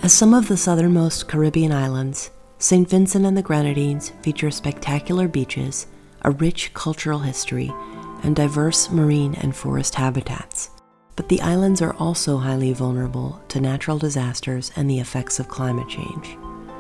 As some of the southernmost Caribbean islands, St. Vincent and the Grenadines feature spectacular beaches, a rich cultural history, and diverse marine and forest habitats. But the islands are also highly vulnerable to natural disasters and the effects of climate change.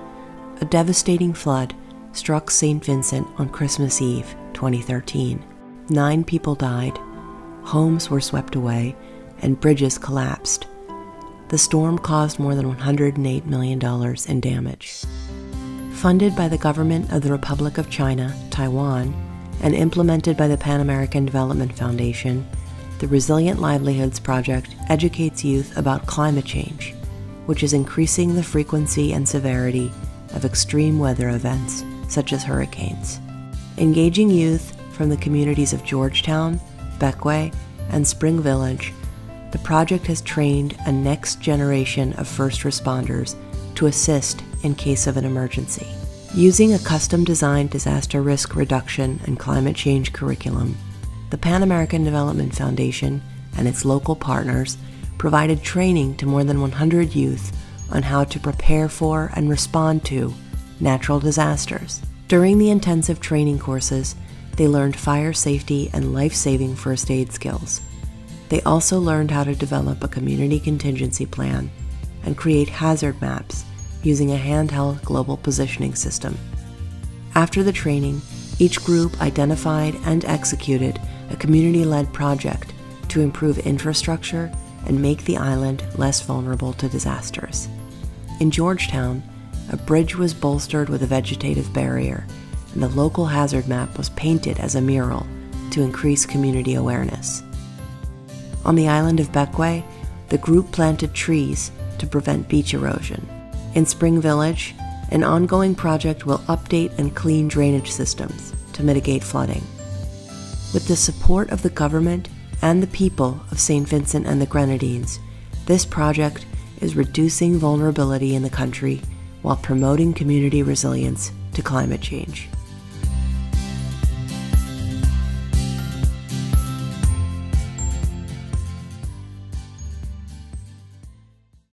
A devastating flood struck St. Vincent on Christmas Eve, 2013. 9 people died, homes were swept away, and bridges collapsed. The storm caused more than $108 million in damage. Funded by the government of the Republic of China, Taiwan, and implemented by the Pan American Development Foundation, the Resilient Livelihoods Project educates youth about climate change, which is increasing the frequency and severity of extreme weather events, such as hurricanes. Engaging youth from the communities of Georgetown, Bequia, and Spring Village, the project has trained a next generation of first responders to assist in case of an emergency. Using a custom-designed disaster risk reduction and climate change curriculum, the Pan American Development Foundation and its local partners provided training to more than 100 youth on how to prepare for and respond to natural disasters. During the intensive training courses, they learned fire safety and life-saving first aid skills. They also learned how to develop a community contingency plan and create hazard maps using a handheld global positioning system. After the training, each group identified and executed a community-led project to improve infrastructure and make the island less vulnerable to disasters. In Georgetown, a bridge was bolstered with a vegetative barrier, and the local hazard map was painted as a mural to increase community awareness. On the island of Bequia, the group planted trees to prevent beach erosion. In Spring Village, an ongoing project will update and clean drainage systems to mitigate flooding. With the support of the government and the people of St. Vincent and the Grenadines, this project is reducing vulnerability in the country while promoting community resilience to climate change.